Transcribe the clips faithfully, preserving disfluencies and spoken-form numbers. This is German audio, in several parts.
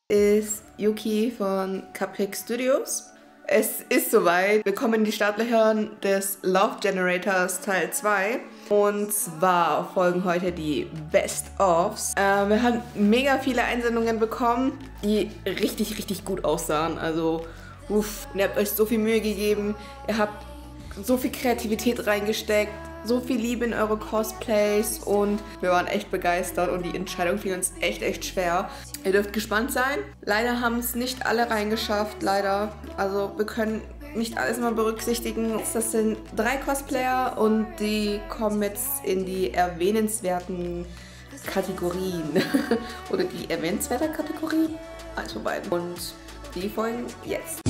Ist Yuki von Cupcake Studios. Es ist soweit. Wir kommen in die Startlöcher des Love Generators Teil zwei. Und zwar folgen heute die Best-ofs. Äh, wir haben mega viele Einsendungen bekommen, die richtig, richtig gut aussahen. Also, uff, ihr habt euch so viel Mühe gegeben. Ihr habt so viel Kreativität reingesteckt. So viel Liebe in eure Cosplays und wir waren echt begeistert und die Entscheidung fiel uns echt, echt schwer. Ihr dürft gespannt sein. Leider haben es nicht alle reingeschafft, leider. Also wir können nicht alles immer berücksichtigen. Das sind drei Cosplayer und die kommen jetzt in die erwähnenswerten Kategorien. Oder die erwähnenswerte Kategorie. Also beide. Und die folgen jetzt.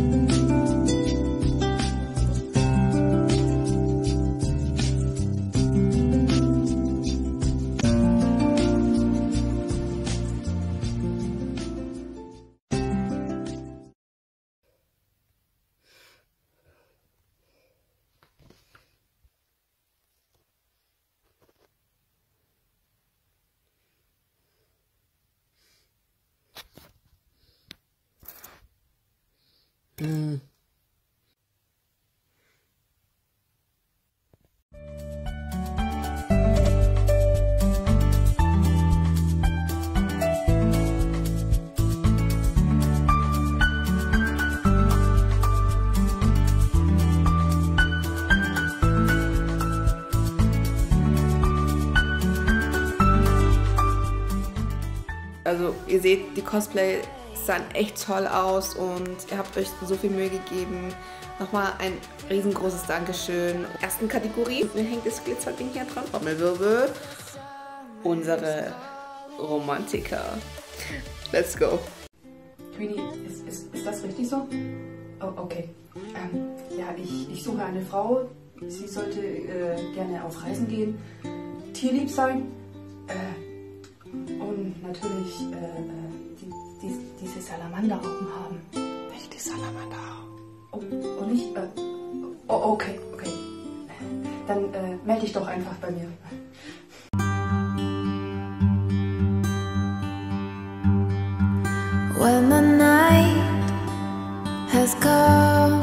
Hm. Also ihr seht, die Cosplay sahen echt toll aus und ihr habt euch so viel Mühe gegeben. Nochmal ein riesengroßes Dankeschön. Ersten Kategorie, mir hängt das Glitzerding hier dran. Trommelwirbel. Unsere Romantiker. Let's go. Queenie, ist, ist, ist das richtig so? Oh, okay. Ähm, ja, ich, ich suche eine Frau. Sie sollte äh, gerne auf Reisen gehen, tierlieb sein äh, und natürlich äh, die, die, diese Salamanderaugen haben. Nicht die Salamanderaugen. Oh, und nicht? Äh, oh, okay, okay. Dann äh, melde dich doch einfach bei mir. When the night has come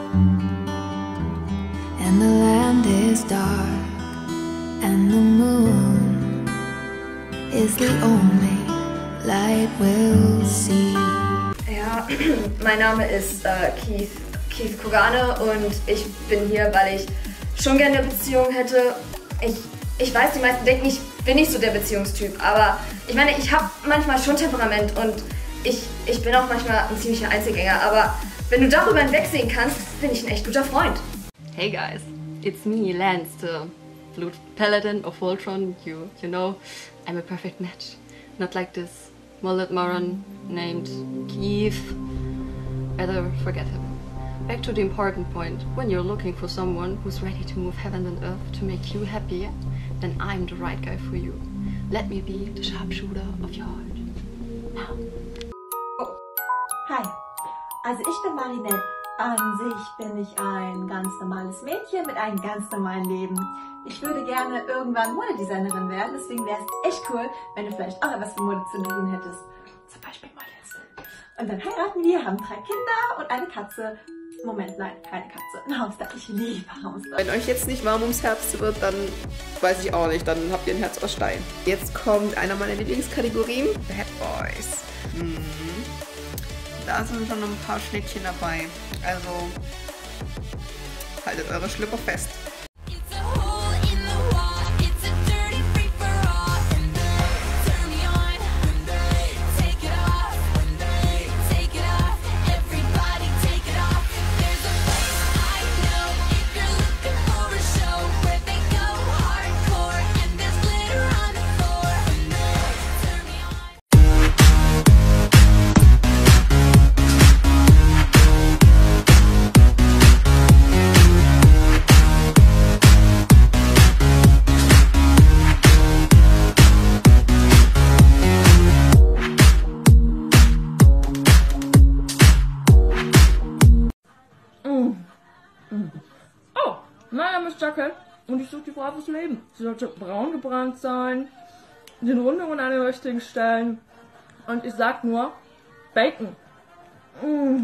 and the land is dark and the moon is the only light we'll see. Ja, mein Name ist äh, Keith, Keith Kogane und ich bin hier, weil ich schon gerne eine Beziehung hätte. Ich, ich weiß, die meisten denken, ich bin nicht so der Beziehungstyp, aber ich meine, ich habe manchmal schon Temperament und ich, ich bin auch manchmal ein ziemlicher Einzelgänger, aber wenn du darüber hinwegsehen kannst, bin ich ein echt guter Freund. Hey guys, it's me, Lance, the Blue Paladin of Voltron. You, you know, I'm a perfect match. Not like this mullet moron named Keith. Better forget him. Back to the important point. When you're looking for someone who's ready to move heaven and earth to make you happy, then I'm the right guy for you. Let me be the sharpshooter of your heart. Now. Hi, also ich bin Marinette. An sich bin ich ein ganz normales Mädchen mit einem ganz normalen Leben. Ich würde gerne irgendwann Modedesignerin werden, deswegen wäre es echt cool, wenn du vielleicht auch etwas mit Mode zu tun hättest. Zum Beispiel Models. Und dann heiraten wir, haben drei Kinder und eine Katze. Moment, nein, keine Katze, ein Hamster. Ich liebe Hamster. Wenn euch jetzt nicht warm ums Herz wird, dann weiß ich auch nicht, dann habt ihr ein Herz aus Stein. Jetzt kommt einer meiner Lieblingskategorien, Bad Boys. Mhm. Da sind schon ein paar Schnittchen dabei, also haltet eure Schlüpper fest. Oh, mein Name ist Jacke und ich suche die Frau fürs Leben. Sie sollte braun gebrannt sein, den Rundungen an den richtigen Stellen. Und ich sag nur, Bacon. Mm.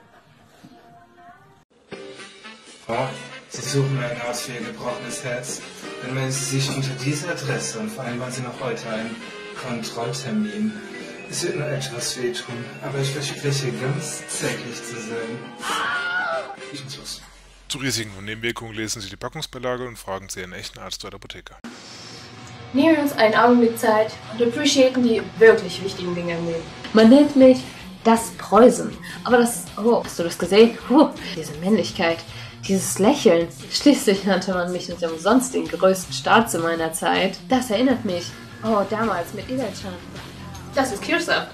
Oh, Sie suchen einen Arzt für Ihr gebrochenes Herz. Dann melden Sie sich unter dieser Adresse und vereinbaren Sie noch heute einen Kontrolltermin. Es wird nur etwas wehtun, aber ich verspreche, ganz zärtlich zu sein. Ich muss los. Zu Risiken und Nebenwirkungen lesen Sie die Packungsbeilage und fragen Sie einen echten Arzt oder Apotheker. Nehmen wir uns einen Augenblick Zeit und appreciaten die wirklich wichtigen Dinge im Leben. Man nennt mich das Preußen. Aber das, oh, hast du das gesehen? Huh, diese Männlichkeit, dieses Lächeln. Schließlich nannte man mich nicht umsonst den größten Staat zu meiner Zeit. Das erinnert mich, oh, damals mit Edelstein. Das ist Kirschsaft.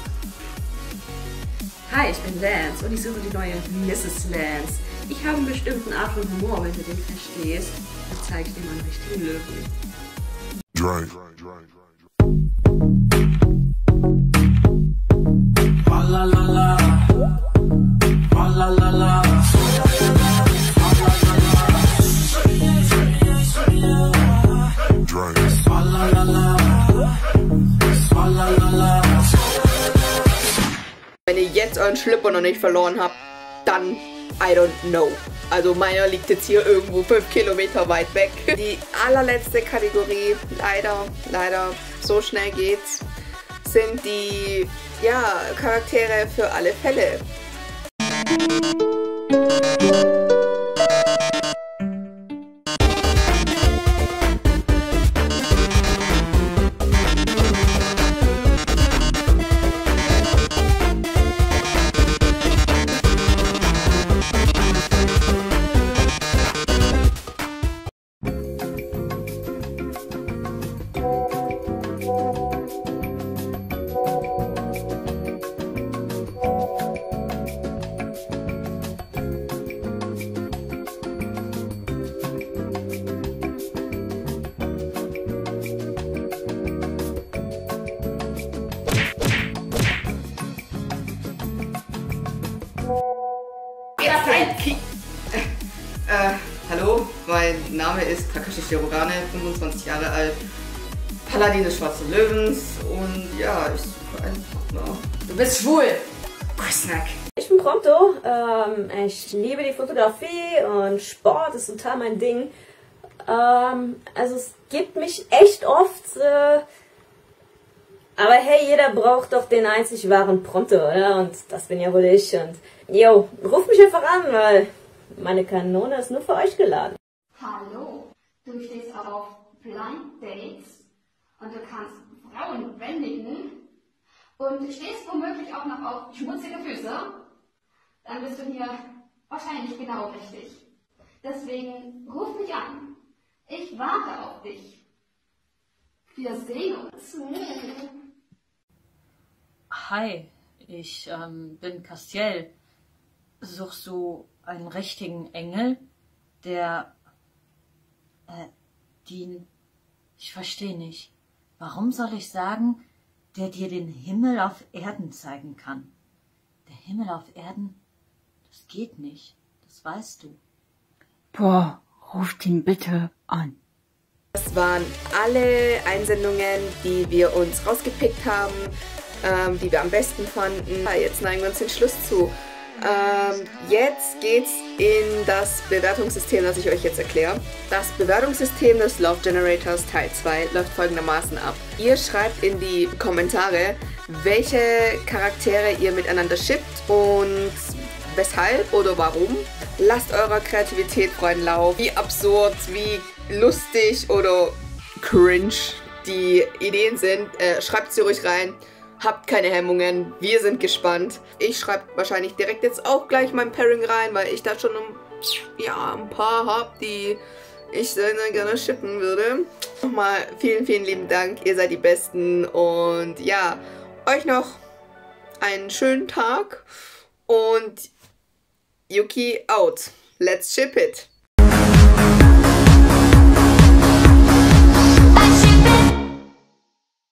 Hi, ich bin Lance und ich suche die neue Misses Lance. Ich habe einen bestimmten Art von Humor, wenn du den verstehst. Dann zeige ich dir meinen richtigen Löwen. Dry. Wenn ihr jetzt euren Schlüpper noch nicht verloren habt, dann I don't know. Also meiner liegt jetzt hier irgendwo fünf Kilometer weit weg. Die allerletzte Kategorie, leider, leider, so schnell geht's, sind die, ja, Charaktere für alle Fälle. Äh, hallo, mein Name ist Takashi Shirogane, fünfundzwanzig Jahre alt, Paladin des Schwarzen Löwens und ja, ich suche einen Partner. Du bist schwul! Snack. Ich bin Prompto, ähm, ich liebe die Fotografie und Sport ist total mein Ding. Ähm, also es gibt mich echt oft, äh, aber hey, jeder braucht doch den einzig wahren Prompto, oder? Und das bin ja wohl ich und yo, ruf mich einfach an, weil meine Kanone ist nur für euch geladen. Hallo, du stehst auf Blind Dates und du kannst Frauen bändigen und du stehst womöglich auch noch auf schmutzige Füße, dann bist du hier wahrscheinlich genau richtig. Deswegen ruf mich an. Ich warte auf dich. Wir sehen uns. Hi, ich ähm, bin Castiel. Suchst du einen richtigen Engel, der, äh, die, ich verstehe nicht. Warum soll ich sagen, der dir den Himmel auf Erden zeigen kann? Der Himmel auf Erden, das geht nicht, das weißt du. Boah, ruft ihn bitte an. Das waren alle Einsendungen, die wir uns rausgepickt haben, ähm, die wir am besten fanden. Ja, jetzt neigen wir uns den Schluss zu. Ähm, jetzt geht's in das Bewertungssystem, das ich euch jetzt erkläre. Das Bewertungssystem des Love Generators Teil zwei läuft folgendermaßen ab. Ihr schreibt in die Kommentare, welche Charaktere ihr miteinander shippt und weshalb oder warum. Lasst eurer Kreativität freien Lauf. Wie absurd, wie lustig oder cringe die Ideen sind, äh, schreibt sie ruhig rein. Habt keine Hemmungen, wir sind gespannt. Ich schreibe wahrscheinlich direkt jetzt auch gleich mein Pairing rein, weil ich da schon ein, ja, ein paar habe, die ich sehr gerne shippen würde. Nochmal vielen, vielen lieben Dank, ihr seid die Besten und ja, euch noch einen schönen Tag und Yuki out. Let's ship it!